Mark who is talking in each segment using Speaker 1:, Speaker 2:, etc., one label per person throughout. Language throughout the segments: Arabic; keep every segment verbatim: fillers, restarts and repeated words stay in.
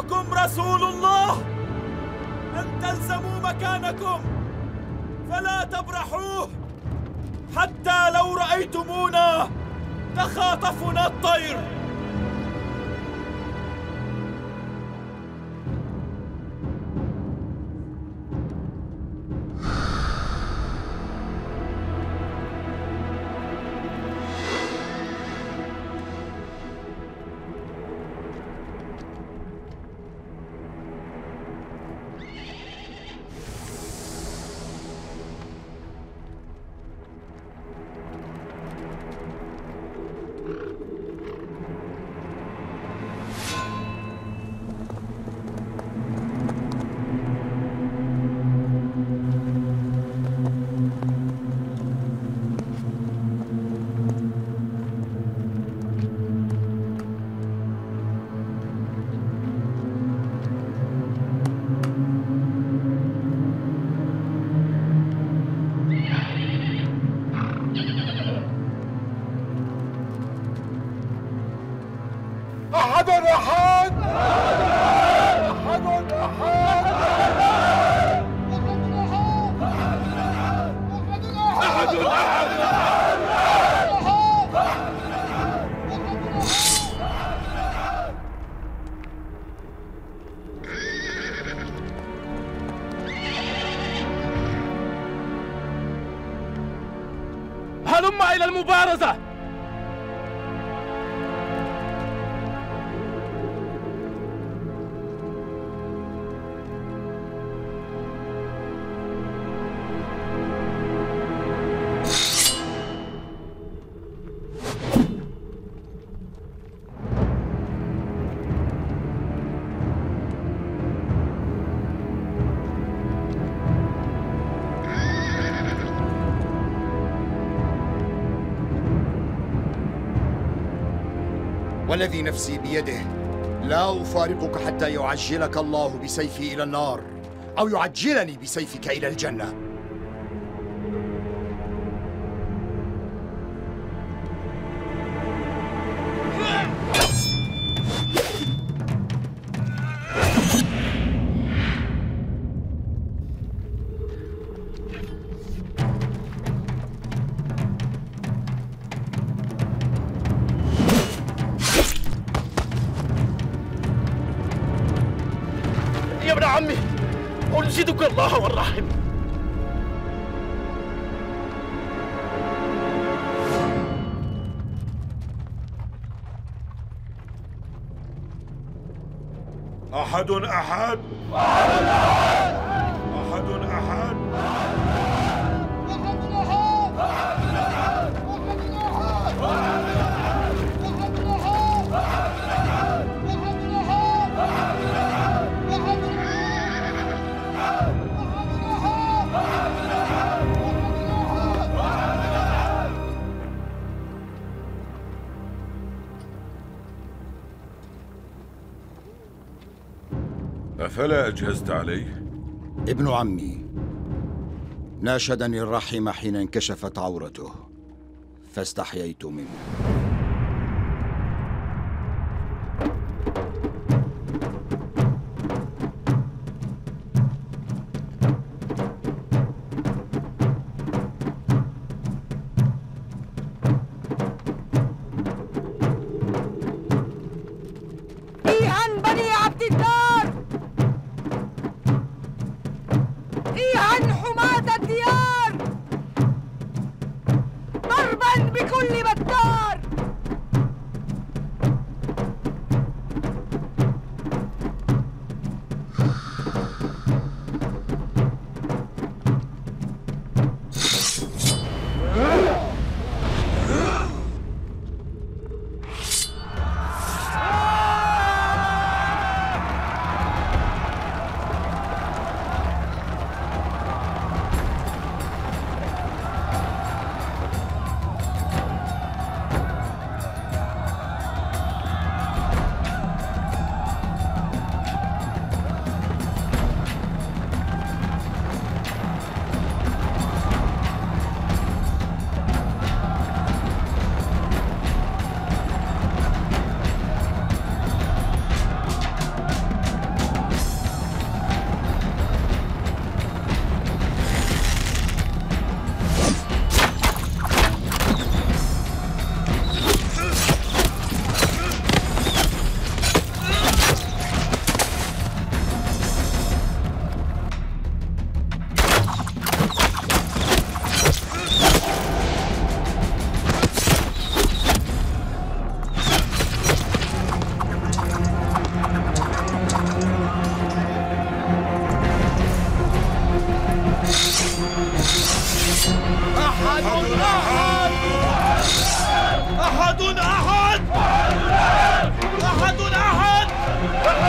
Speaker 1: إليكم رسول الله أن تلزموا مكانكم فلا تبرحوه حتى لو رأيتمونا تخاطفنا الطير.
Speaker 2: أحد أحد أحد أحد أحد
Speaker 3: هلم إلى المبارزة.
Speaker 4: والذي نفسي بيده لا أفارقك حتى يعجلك الله بسيفي إلى النار أو يعجلني بسيفك إلى الجنة.
Speaker 3: يا ابن عمي أنشدك الله والرحم.
Speaker 2: أحد أحد أحد أحد أفلا أجهزت عليه؟
Speaker 4: ابن عمي ناشدني الرحم حين انكشفت عورته فاستحييت منه.
Speaker 5: إيها بني عبد الدار، إيها حماة الديار، ضربا بكل بتار.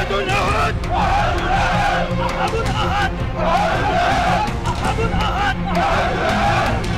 Speaker 3: أحد أحد أحد أحد أحد أحد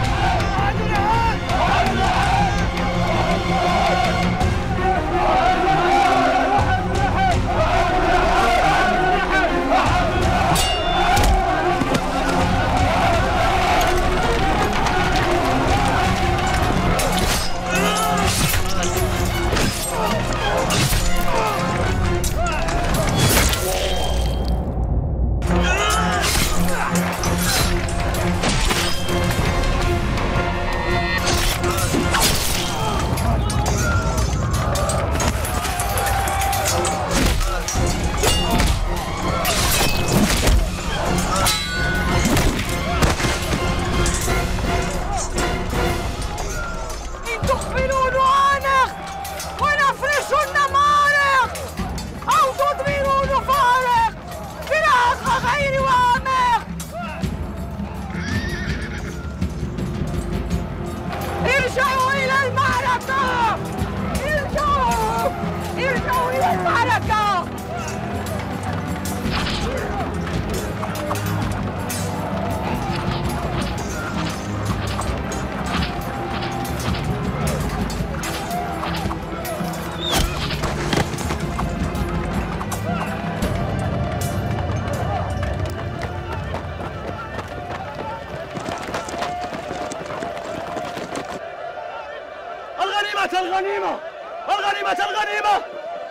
Speaker 3: الغنيمة الغنيمة الغنيمة.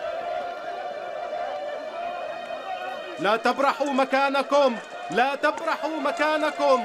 Speaker 6: لا تبرحوا مكانكم، لا تبرحوا مكانكم.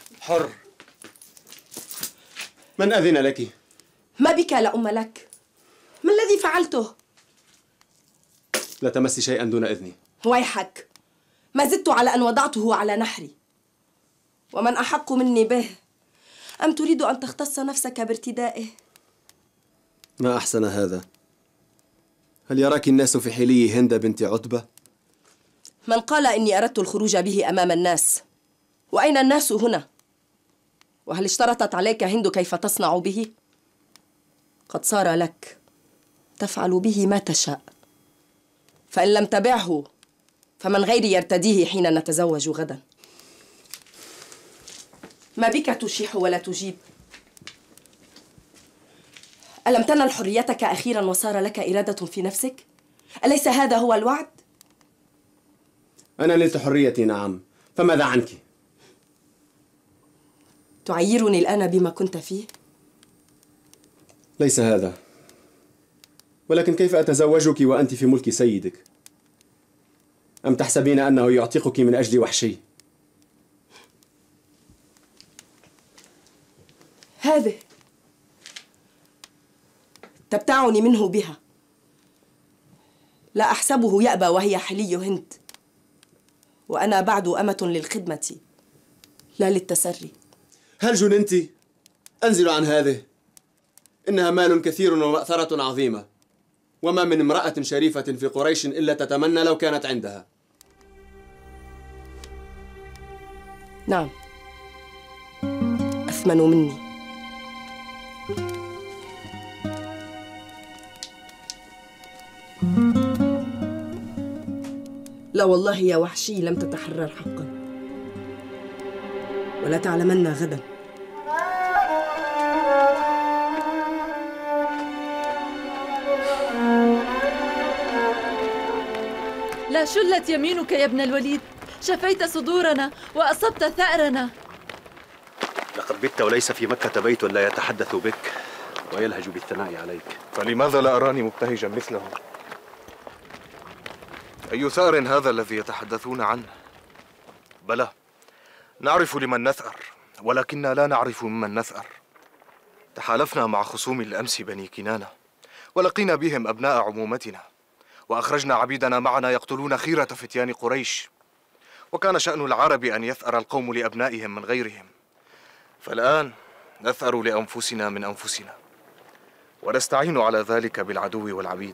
Speaker 6: حر. من أذن لك؟
Speaker 7: ما بك لا أم لك؟ ما الذي فعلته؟
Speaker 6: لا تمسي شيئا دون إذني.
Speaker 7: ويحك، ما زدت على أن وضعته على نحري. ومن أحق مني به؟ أم تريد أن تختص نفسك بارتدائه؟
Speaker 6: ما أحسن هذا. هل يراك الناس في حلي هند بنت عتبة؟
Speaker 7: من قال إني أردت الخروج به أمام الناس؟ وأين الناس هنا؟ وهل اشترطت عليك هند كيف تصنع به؟ قد صار لك، تفعل به ما تشاء. فإن لم تبعه فمن غيري يرتديه حين نتزوج غدا. ما بك تشيح ولا تجيب؟ ألم تنل حريتك أخيرا وصار لك إرادة في نفسك؟ أليس هذا هو الوعد؟
Speaker 6: أنا نلت حريتي نعم، فماذا عنك؟
Speaker 7: تعيرني الآن بما كنت فيه؟
Speaker 6: ليس هذا، ولكن كيف أتزوجك وأنت في ملك سيدك؟ أم تحسبين أنه يعتقك من أجل وحشي؟
Speaker 7: هذه تبتعني منه بها. لا أحسبه يأبى وهي حلي هند، وأنا بعد أمة للخدمة لا للتسري.
Speaker 6: هل جننت؟ أنزل عن هذه. إنها مال كثير ومأثرة عظيمة، وما من امرأة شريفة في قريش إلا تتمنى لو كانت عندها.
Speaker 7: نعم، أثمن مني. لا والله يا وحشي لم تتحرر حقا، ولا تعلمن غدا.
Speaker 8: لا شلت يمينك يا ابن الوليد، شفيت صدورنا وأصبت ثأرنا.
Speaker 9: لقد بت وليس في مكة بيت لا يتحدث بك ويلهج بالثناء عليك.
Speaker 2: فلماذا لا أراني مبتهجا مثله؟ أي ثأر هذا الذي يتحدثون عنه؟ بلى، نعرف لمن نثأر، ولكننا لا نعرف ممن نثأر. تحالفنا مع خصوم الأمس بني كنانة، ولقينا بهم أبناء عمومتنا، وأخرجنا عبيدنا معنا يقتلون خيرة فتيان قريش. وكان شأن العرب أن يثأر القوم لأبنائهم من غيرهم، فالآن نثأر لأنفسنا من أنفسنا، ونستعين على ذلك بالعدو والعبيد.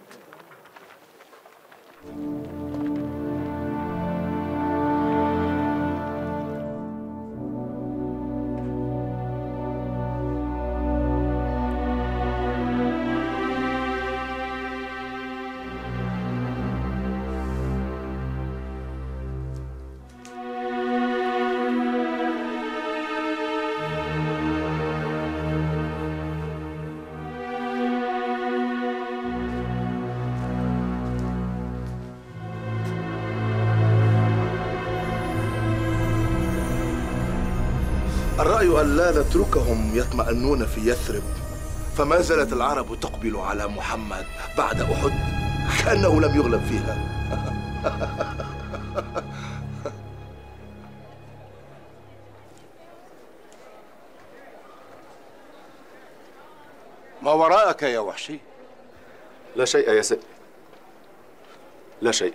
Speaker 10: الرأي أن لا نتركهم يطمئنون في يثرب، فما زالت العرب تقبل على محمد بعد أحد كأنه لم يغلب فيها.
Speaker 9: ما وراءك يا وحشي؟
Speaker 6: لا شيء يا سيد، لا شيء.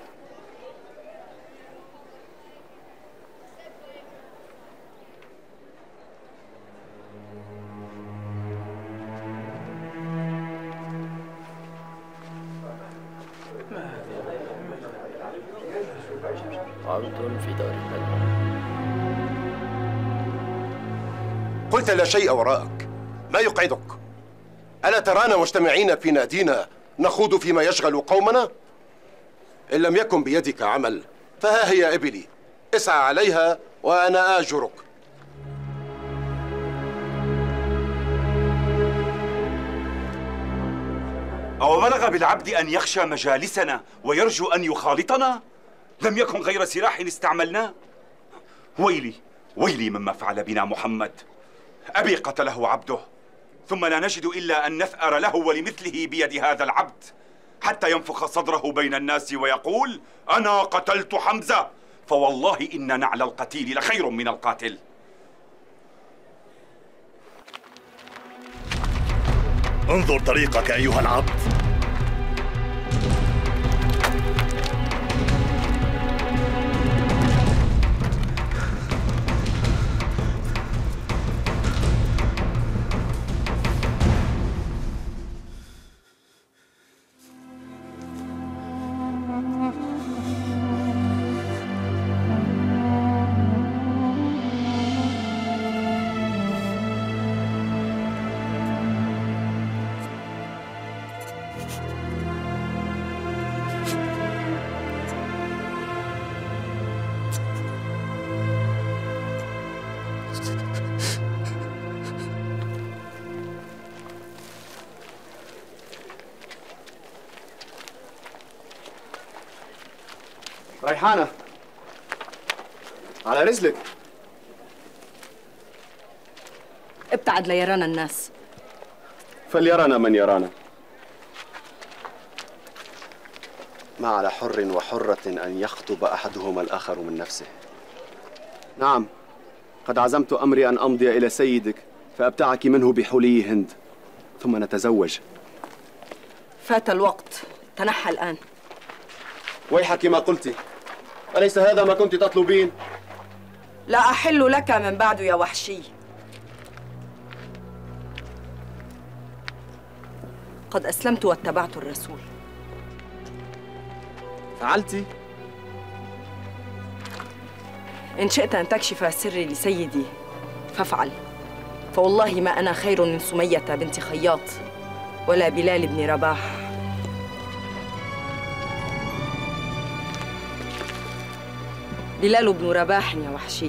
Speaker 3: عبد في دار الملك.
Speaker 10: قلت لا شيء وراءك، ما يقعدك؟ ألا ترانا مجتمعين في نادينا نخوض فيما يشغل قومنا؟ إن لم يكن بيدك عمل فها هي إبلي، اسعى عليها وأنا آجرك.
Speaker 11: أو بلغ بالعبد أن يخشى مجالسنا ويرجو أن يخالطنا؟ لم يكن غير سلاح استعملناه. ويلي ويلي مما فعل بنا محمد. أبي قتله عبده، ثم لا نجد إلا أن نثأر له ولمثله بيد هذا العبد، حتى ينفخ صدره بين الناس ويقول أنا قتلت حمزة، فوالله إن نعل القتيل لخير من القاتل.
Speaker 12: انظر طريقك أيها العبد.
Speaker 6: ريحانة، على رجلك.
Speaker 7: ابتعد ليرانا الناس.
Speaker 6: فليرانا من يرانا. ما على حر وحرة أن يخطب أحدهما الآخر من نفسه. نعم، قد عزمت أمري أن أمضي إلى سيدك فأبتعك منه بحلي هند، ثم نتزوج.
Speaker 7: فات الوقت، تنحى الآن.
Speaker 6: ويحك ما قلت، أليس هذا ما كنت تطلبين؟
Speaker 7: لا أحل لك من بعد يا وحشي. قد أسلمت واتبعت الرسول.
Speaker 6: فعلت؟
Speaker 7: إن شئت أن تكشف سري لسيدي فافعل، فوالله ما أنا خير من سمية بنت خياط ولا بلال بن رباح. بلال بن رباح يا وحشي.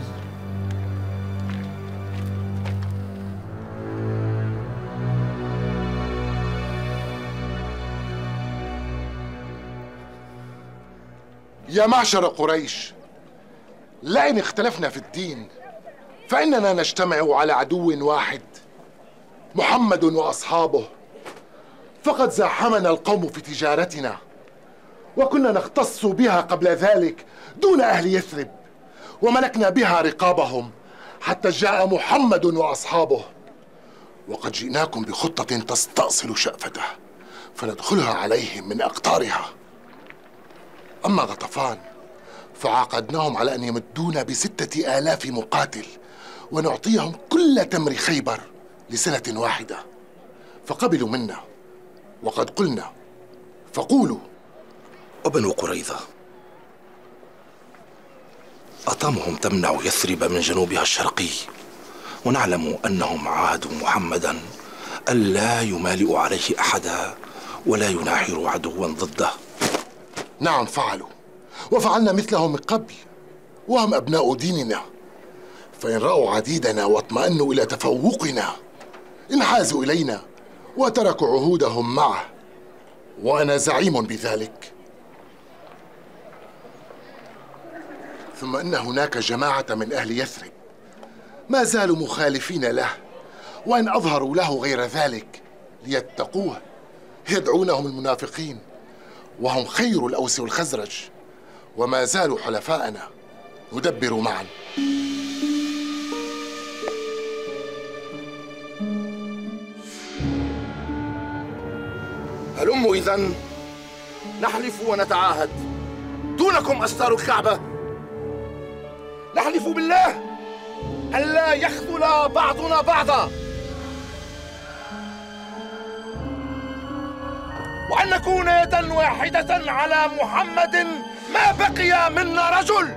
Speaker 13: يا معشر قريش، لئن اختلفنا في الدين فإننا نجتمع على عدو واحد، محمد وأصحابه. فقد زاحمنا القوم في تجارتنا، وكنا نختص بها قبل ذلك دون أهل يثرب، وملكنا بها رقابهم حتى جاء محمد وأصحابه. وقد جئناكم بخطة تستأصل شأفته فندخلها عليهم من أقطارها. أما غطفان فعاقدناهم على أن يمدونا بستة آلاف مقاتل ونعطيهم كل تمر خيبر لسنة واحدة، فقبلوا منا. وقد قلنا فقولوا.
Speaker 2: وبنو قريظة أطامهم تمنع يثرب من جنوبها الشرقي، ونعلم أنهم عاهدوا محمدا ألا يمالئ عليه أحدا ولا يناحر عدوا ضده.
Speaker 13: نعم فعلوا، وفعلنا مثلهم من قبل، وهم أبناء ديننا، فإن رأوا عديدنا واطمأنوا إلى تفوقنا انحازوا إلينا وتركوا عهودهم معه، وأنا زعيم بذلك. ثم إن هناك جماعة من أهل يثرب ما زالوا مخالفين له، وإن أظهروا له غير ذلك ليتقوه يدعونهم المنافقين، وهم خير الأوس والخزرج، وما زالوا حلفاءنا ندبر معا.
Speaker 12: هلموا إذن نحلف ونتعاهد دونكم أستار الكعبة. نحلف بالله أن لا يخذل بعضنا بعضا، وأن نكون يدا واحدة على محمد ما بقي منا رجل.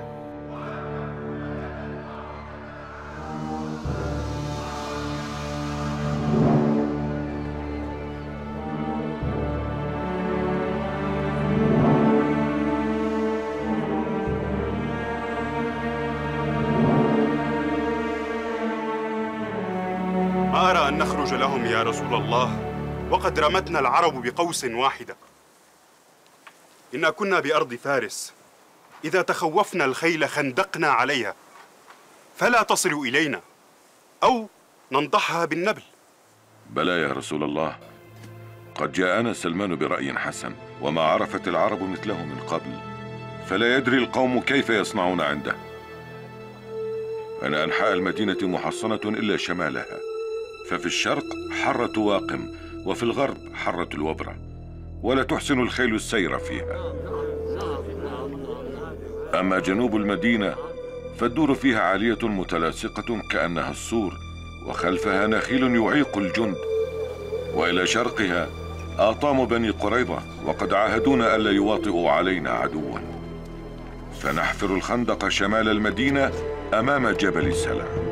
Speaker 14: ما أرى أن نخرج لهم يا رسول الله، وقد رمتنا العرب بقوس واحدة. إنا كنا بأرض فارس، إذا تخوفنا الخيل خندقنا عليها، فلا تصل إلينا أو ننضحها بالنبل.
Speaker 15: بلى يا رسول الله، قد جاءنا سلمان برأي حسن، وما عرفت العرب مثله من قبل، فلا يدري القوم كيف يصنعون عنده. أن أنحاء المدينة محصنة إلا شمالها، ففي الشرق حرة واقم وفي الغرب حرة الوبرة، ولا تحسن الخيل السير فيها. أما جنوب المدينة فالدور فيها عالية متلاصقة كأنها السور، وخلفها نخيل يعيق الجند. وإلى شرقها آطام بني قريظة، وقد عاهدونا ألا يواطئوا علينا عدوا، فنحفر الخندق شمال المدينة أمام جبل السلام.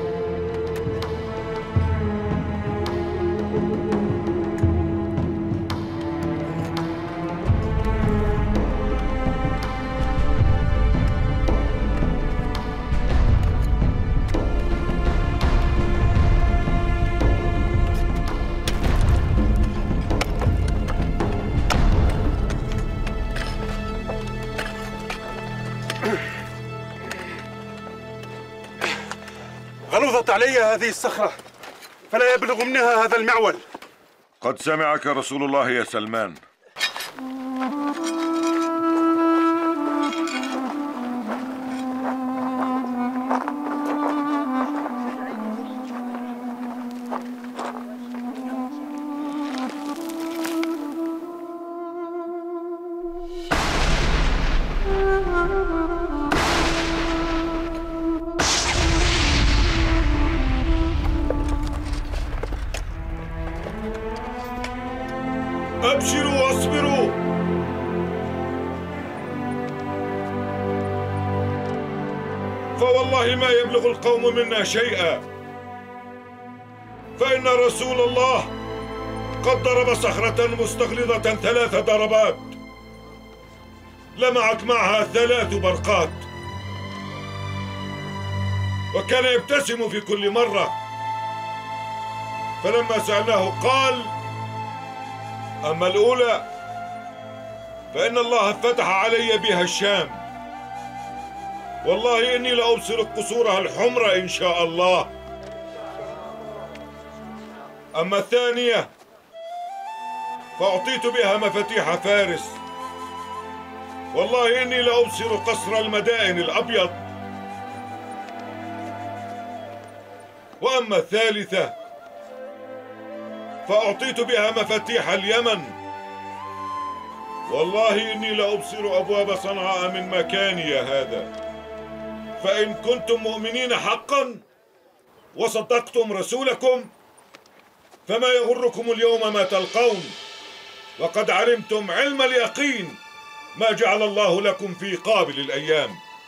Speaker 14: غلظت علي هذه الصخرة فلا يبلغ منها هذا المعول.
Speaker 15: قد سمعك رسول الله يا سلمان.
Speaker 12: أبشروا واصبروا، فوالله ما يبلغ القوم منا شيئا، فإن رسول الله قد ضرب صخرة مستغلظة ثلاث ضربات لمعت معها ثلاث برقات، وكان يبتسم في كل مرة. فلما سألناه قال: أما الأولى فإن الله فتح علي بها الشام، والله إني لأبصر قصورها الحمر إن شاء الله. أما الثانية فأعطيت بها مفاتيح فارس، والله إني لأبصر قصر المدائن الأبيض. وأما الثالثة فأعطيت بها مفاتيح اليمن، والله إني لأبصر أبواب صنعاء من مكاني هذا. فإن كنتم مؤمنين حقا وصدقتم رسولكم فما يغركم اليوم ما تلقون، وقد علمتم علم اليقين ما جعل الله لكم في قابل الأيام.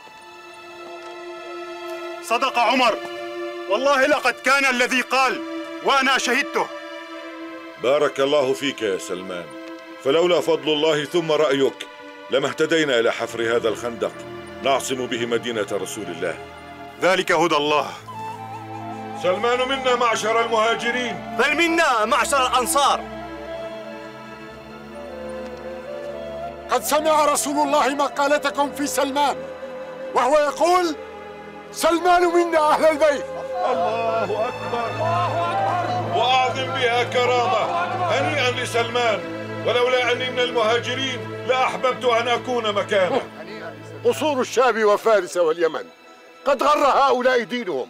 Speaker 14: صدق عمر، والله لقد كان الذي قال وأنا شهدته.
Speaker 12: بارك الله فيك يا سلمان، فلولا فضل الله ثم رأيك لما اهتدينا إلى حفر هذا الخندق نعصم به مدينة رسول الله.
Speaker 14: ذلك هدى الله.
Speaker 12: سلمان منا معشر المهاجرين،
Speaker 3: بل منا معشر الأنصار.
Speaker 16: قد سمع رسول الله مقالتكم في سلمان، وهو يقول: سلمان منا أهل البيت.
Speaker 12: الله أكبر، الله أكبر، وأعظم بها كرامة. هنيئا لسلمان، ولولا أني من المهاجرين لأحببت أن أكون مكانه.
Speaker 16: قصور الشام وفارس واليمن قد غر هؤلاء دينهم.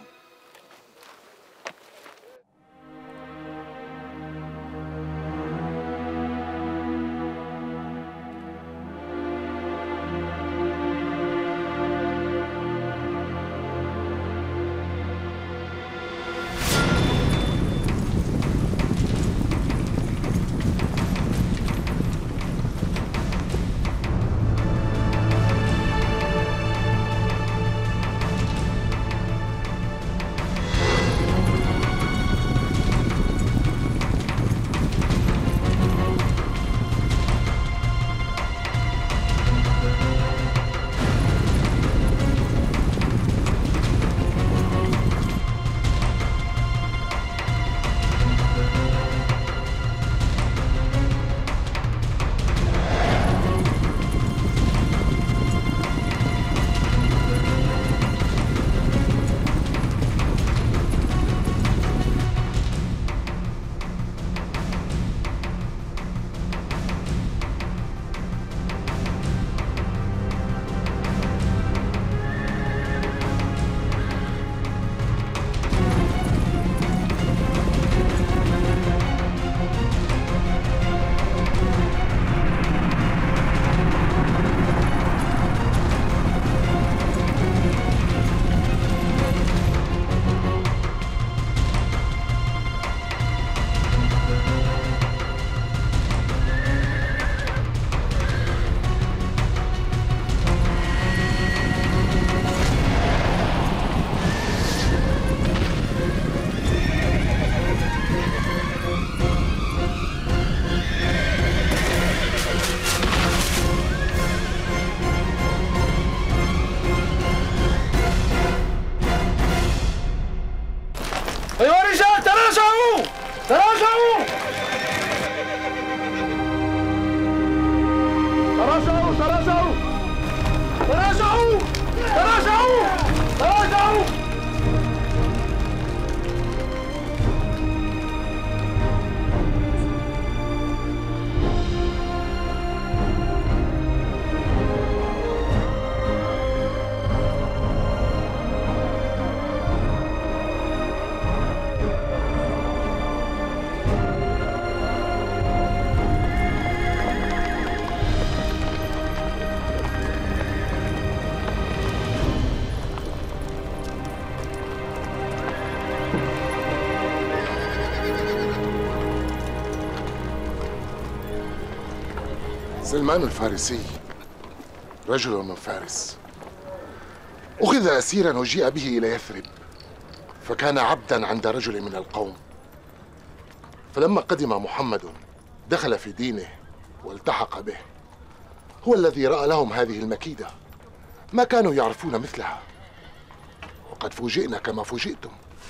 Speaker 13: سلمان الفارسي رجل من فارس، أخذ أسيرا وجيء به إلى يثرب، فكان عبدا عند رجل من القوم. فلما قدم محمد دخل في دينه والتحق به. هو الذي رأى لهم هذه المكيدة، ما كانوا يعرفون مثلها، وقد فوجئنا كما فوجئتم.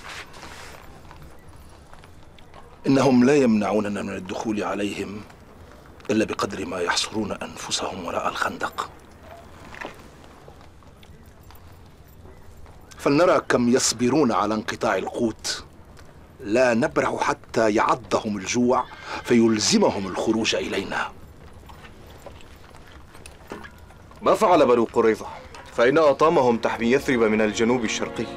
Speaker 1: إنهم لا يمنعوننا من الدخول عليهم إلا بقدر ما يحصرون أنفسهم وراء الخندق. فلنرى كم يصبرون على انقطاع القوت. لا نبرح حتى يعضهم الجوع فيلزمهم الخروج إلينا.
Speaker 2: ما فعل بنو قريظة؟ فإن أطامهم تحمي يثرب من الجنوب الشرقي.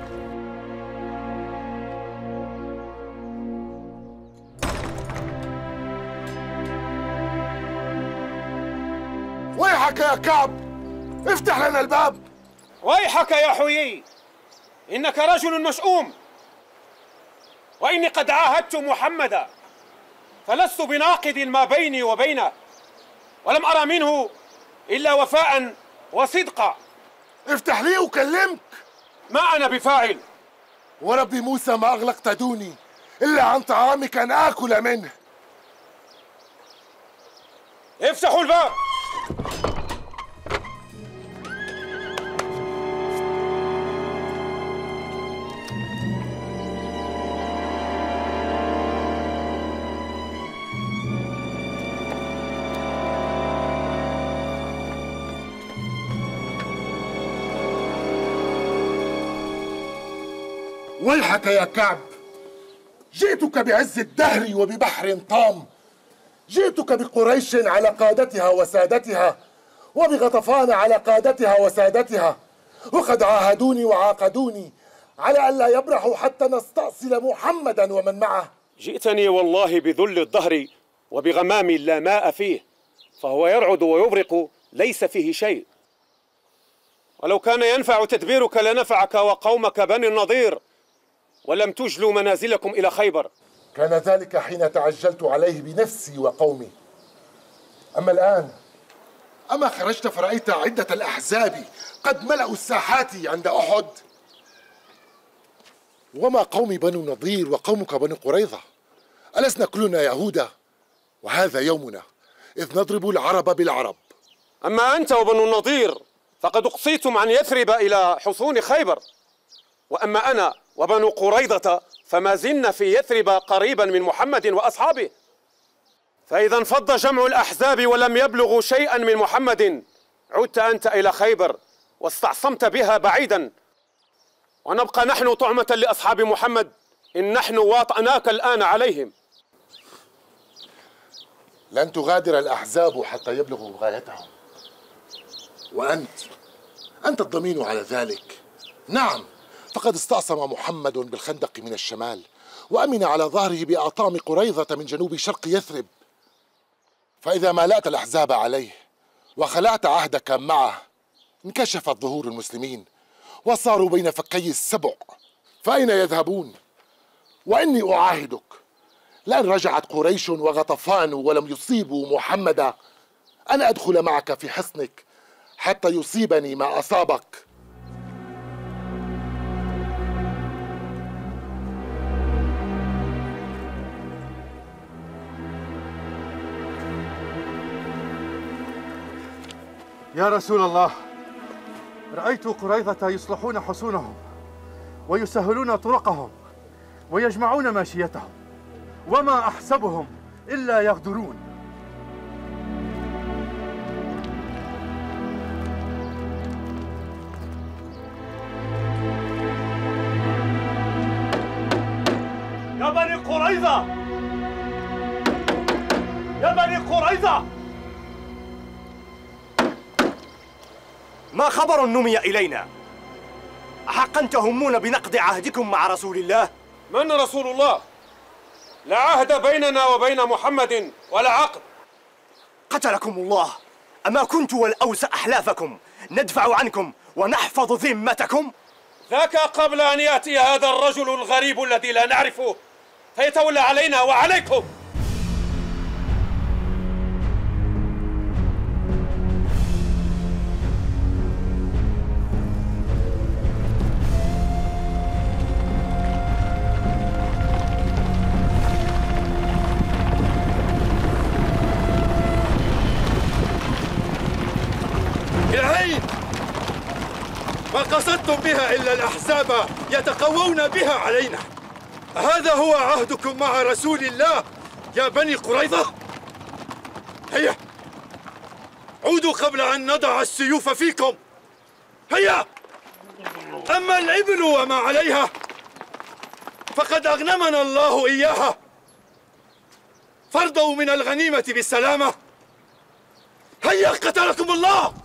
Speaker 16: ويحك يا كعب، افتح لنا الباب.
Speaker 17: ويحك يا حيي، إنك رجل مشؤوم، وإني قد عاهدت محمدا فلست بناقض ما بيني وبينه، ولم أرى منه إلا وفاء وصدقا.
Speaker 16: افتح لي وكلمك.
Speaker 17: ما أنا بفاعل.
Speaker 16: ورب موسى ما أغلقت دوني إلا عن طعامك أن آكل منه.
Speaker 17: افتحوا الباب.
Speaker 16: ويحك يا كعب، جئتك بعز الدهر وببحر طام، جئتك بقريش على قادتها وسادتها، وبغطفان على قادتها وسادتها، وقد عاهدوني وعاقدوني على ألا يبرحوا حتى نستأصل محمدا ومن معه.
Speaker 17: جئتني والله بذل الدهر وبغمام لا ماء فيه، فهو يرعد ويبرق ليس فيه شيء. ولو كان ينفع تدبيرك لنفعك وقومك بني النضير، ولم تجلوا منازلكم إلى خيبر.
Speaker 16: كان ذلك حين تعجلت عليه بنفسي وقومي. أما الآن، أما خرجت فرأيت عدة الأحزاب قد ملأوا الساحات عند أحد؟ وما قومي بنو نضير وقومك بنو قريظة؟ ألسنا كلنا يهودا؟ وهذا يومنا إذ نضرب العرب بالعرب.
Speaker 17: أما أنت وبنو النضير فقد أقصيتم عن يثرب إلى حصون خيبر، وأما أنا وبنو قريظة فما زلنا في يثرب قريبا من محمد وأصحابه. فإذا انفض جمع الأحزاب ولم يبلغوا شيئا من محمد، عدت أنت إلى خيبر واستعصمت بها بعيدا، ونبقى نحن طعمة لأصحاب محمد إن نحن واطأناك الآن عليهم.
Speaker 16: لن تغادر الأحزاب حتى يبلغوا غايتهم، وأنت أنت الضمين على ذلك. نعم، فقد استعصم محمد بالخندق من الشمال، وأمن على ظهره بأطام قريظة من جنوب شرق يثرب. فإذا مالأت الأحزاب عليه وخلعت عهدك معه، انكشفت ظهور المسلمين وصاروا بين فكي السبع، فأين يذهبون؟ وإني أعاهدك لأن رجعت قريش وغطفان ولم يصيبوا محمدا أن أدخل معك في حصنك حتى يصيبني ما أصابك.
Speaker 18: يا رسول الله، رأيت قريظة يصلحون حصونهم ويسهلون طرقهم ويجمعون ماشيتهم، وما أحسبهم إلا يغدرون.
Speaker 1: يا بني قريظة، يا بني قريظة،
Speaker 3: ما خبر نمي إلينا؟ أحقا تهمون بنقض عهدكم مع رسول الله؟
Speaker 17: من رسول الله؟ لا عهد بيننا وبين محمد ولا عقد.
Speaker 3: قتلكم الله، أما كنت والأوس أحلافكم ندفع عنكم ونحفظ ذمتكم؟
Speaker 17: ذاك قبل أن يأتي هذا الرجل الغريب الذي لا نعرفه فيتولى علينا وعليكم.
Speaker 18: أردتم بها إلا الأحزاب يتقوون بها علينا. هذا هو عهدكم مع رسول الله يا بني قريظة؟ هيا عودوا قبل أن نضع السيوف فيكم. هيا. أما الإبل وما عليها فقد أغنمنا الله إياها، فارضوا من الغنيمة بالسلامة. هيا قتلكم الله.